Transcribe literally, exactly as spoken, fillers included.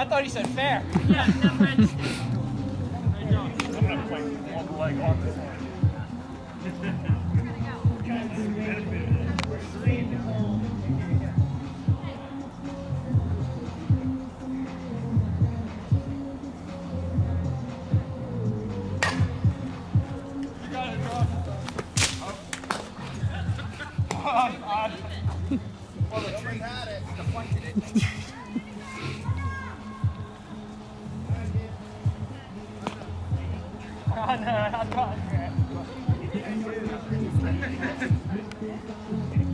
thought he said fair. Yeah, no French. I'm gonna play one leg on this one. You got it, Rob. Oh, God. Well, the tree had it. Deflected it. Oh, no, I'm not.